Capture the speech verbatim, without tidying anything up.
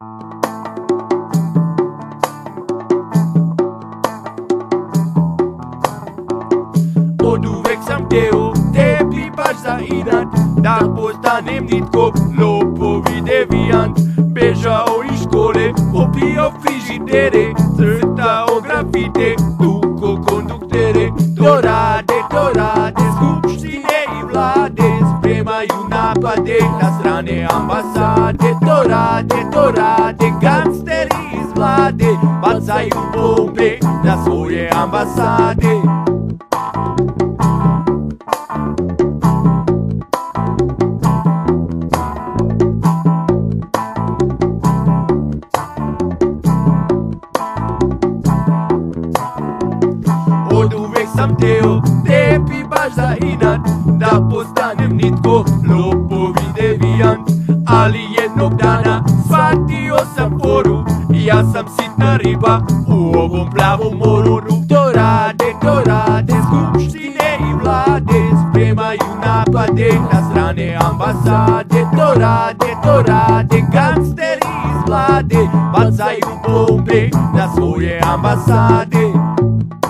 Od uvek sam teo tebi baš za inat, da postanem nitko, lopovi devijant. Bežao iz škole, opio frižidere, crtao grafite, tuko konduktere. To rade, to rade skupštine i vlade, spremaju napade na strane ambasade. To rade, to rade gangsteri iz vlade, bacaju bombe na svoje ambasade. Od uvek sam teo tebi baš za inat, da postanem nitko, lopovi devijant. Ali jednog dana shvatio sam foru, ja sam sitna riba u ovom plavom moru. To rade, to rade skupštine i vlade, spremaju napade na strane ambasade. To rade, to rade gangsteri iz vlade, bacaju bombe na svoje ambasade.